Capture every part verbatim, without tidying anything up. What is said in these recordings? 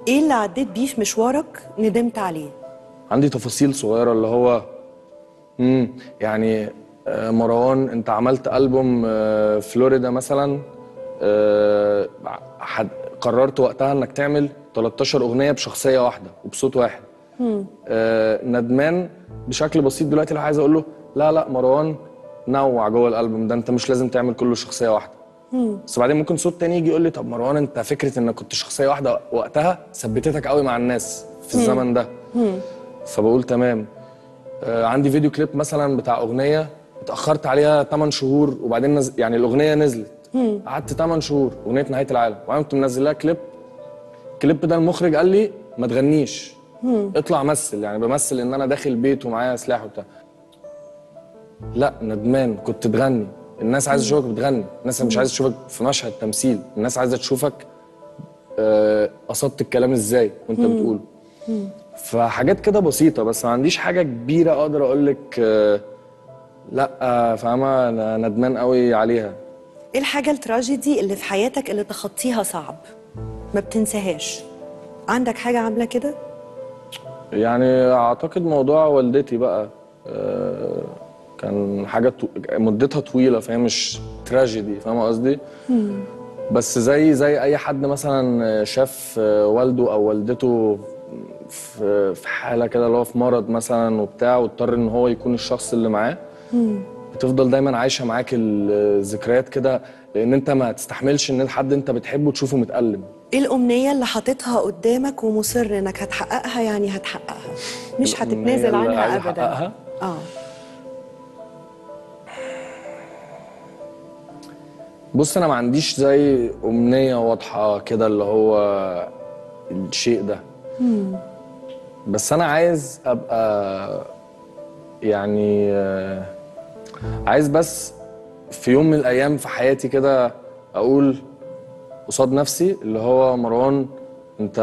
ايه اللي عديت بيه في مشوارك ندمت عليه؟ عندي تفاصيل صغيره اللي هو امم يعني آه، مروان انت عملت ألبوم آه، فلوريدا مثلا. آه، حد قررت وقتها انك تعمل تلتاشر اغنيه بشخصيه واحده وبصوت واحد. آه، ندمان بشكل بسيط دلوقتي لو عايز اقول له لا لا مروان نوع جوه الالبوم ده، انت مش لازم تعمل كله شخصيه واحده. بس بعدين ممكن صوت تاني يجي يقول لي طب مروان انت فكره انك كنت شخصيه واحده وقتها ثبتتك قوي مع الناس في الزمن ده. فبقول تمام. آه، عندي فيديو كليب مثلا بتاع اغنيه اتاخرت عليها تمن شهور وبعدين نز... يعني الاغنيه نزلت قعدت تمن شهور اغنيه نهايه العالم وبعدين كنت منزل لها كليب. الكليب ده المخرج قال لي ما تغنيش، اطلع مثل، يعني بمثل ان انا داخل بيت ومعايا سلاح وبتاع. لا ندمان، كنت تغني، الناس عايزه تشوفك بتغني، الناس مش عايزه تشوفك في مشهد تمثيل، الناس عايزه تشوفك آه، قصدت الكلام ازاي وانت بتقوله. فحاجات كده بسيطه بس ما عنديش حاجه كبيره اقدر اقول لك آه، لا آه، فاهمه انا ندمان قوي عليها. ايه الحاجة التراجيدي اللي في حياتك اللي تخطيها صعب ما بتنساهاش؟ عندك حاجة عاملة كده؟ يعني اعتقد موضوع والدتي بقى آه، كان حاجه طو... مدتها طويله فهي مش تراجيدي، فاهمه قصدي؟ بس زي زي اي حد مثلا شاف والده او والدته في في حاله كده اللي هو في مرض مثلا وبتاع واضطر ان هو يكون الشخص اللي معاه، بتفضل دايما عايشه معاك الذكريات كده لان انت ما تستحملش ان حد انت بتحبه تشوفه متألم. ايه الأمنية اللي حاططها قدامك ومصر انك هتحققها؟ يعني هتحققها مش هتتنازل اللي عايز عنها ابدا. احققها اه بص انا ما عنديش زي امنيه واضحه كده اللي هو الشيء ده. بس انا عايز ابقى يعني آه، عايز بس في يوم من الايام في حياتي كده اقول قصاد نفسي اللي هو مروان انت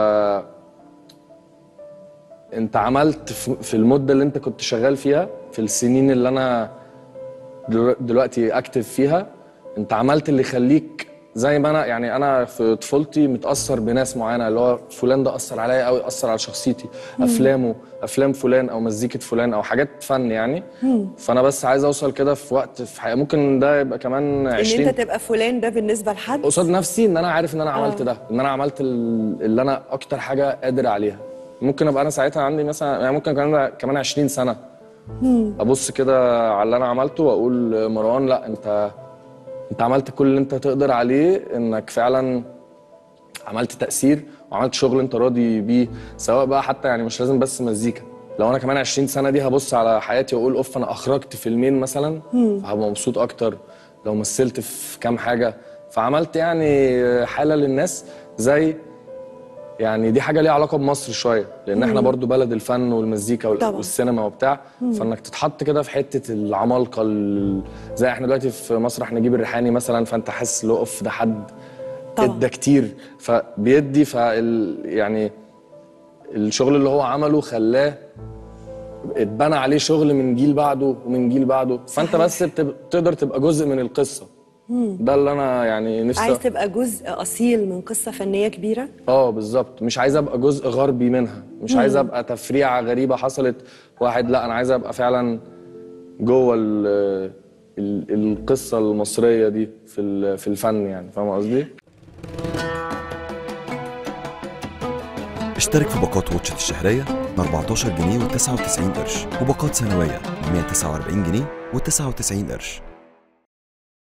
انت عملت في المده اللي انت كنت شغال فيها في السنين اللي انا دلوقتي اكتف فيها، انت عملت اللي يخليك زي ما انا. يعني انا في طفولتي متاثر بناس معينه اللي هو فلان ده اثر عليا قوي، اثر على شخصيتي، افلامه افلام فلان او مزيكه فلان او حاجات فن يعني. فانا بس عايز اوصل كده في وقت في حياتي ممكن ده يبقى كمان عشرين ان انت تبقى فلان ده بالنسبة لحد قصاد نفسي ان انا عارف ان انا عملت آه. ده، ان انا عملت ال- اللي انا اكتر حاجه قادر عليها. ممكن ابقى انا ساعتها عندي مثلا يعني ممكن كمان كمان عشرين سنه ابص كده على اللي انا عملته واقول مروان لا انت انت عملت كل اللي انت تقدر عليه، انك فعلا عملت تأثير وعملت شغل انت راضي بيه، سواء بقى حتى يعني مش لازم بس مزيكا. لو انا كمان عشرين سنة دي هبص على حياتي واقول اوف انا اخرجت فيلمين مثلا فهبقى مبسوط اكتر. لو مثلت في كام حاجة فعملت يعني حالة للناس زي يعني دي حاجة ليها علاقة بمصر شوية لان احنا برضو بلد الفن والمزيكا وال- طبعا. والسينما وبتاع. فانك تتحط كده في حتة العمالقة ال- زي احنا دلوقتي في مسرح نجيب الريحاني مثلا، فانت حاسس لو اوف ده حد طبعا. ادى كتير فبيدي فال يعني الشغل اللي هو عمله خلاه اتبنى عليه شغل من جيل بعده ومن جيل بعده، فانت صحيح. بس بتب... تقدر تبقى جزء من القصه. ده اللي انا يعني نفسي. عايز تبقى جزء أصيل من قصة فنية كبيرة؟ اه بالظبط، مش عايز ابقى جزء غربي منها، مش عايز ابقى تفريعه غريبه حصلت واحد، لا انا عايز ابقى فعلا جوه ال... ال... القصه المصريه دي في ال... في الفن يعني، فاهم قصدي؟ اشترك في باقات واتشت الشهرية ب أربعتاشر جنيه وتسعة وتسعين قرش وباقات سنوية ب مية وتسعة وأربعين جنيه وتسعة وتسعين قرش.